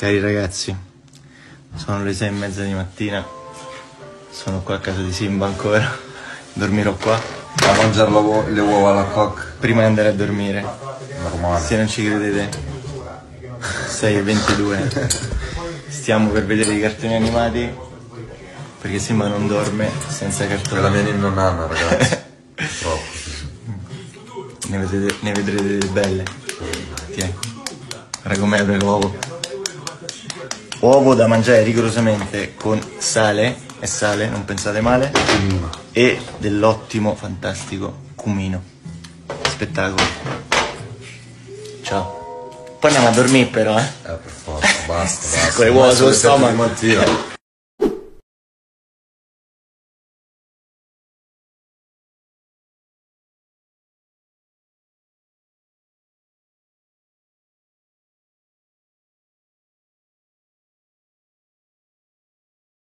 Cari ragazzi, sono le 6:30 di mattina, sono qua a casa di Simba ancora, dormirò qua. A mangiare le uova alla coque. Prima di andare a dormire. Normale. Se non ci credete, 6:22. Stiamo per vedere i cartoni animati, perché Simba non dorme senza cartoni. È la mia ninna nana, ragazzi. Troppo. Ne vedrete delle belle. Tieni. Guarda come apre l'uovo. Uovo da mangiare rigorosamente con sale, è sale, non pensate male, e dell'ottimo, fantastico cumino. Spettacolo. Ciao. Poi andiamo a dormire però, Per forza, basta. Con le uova sullo stomaco.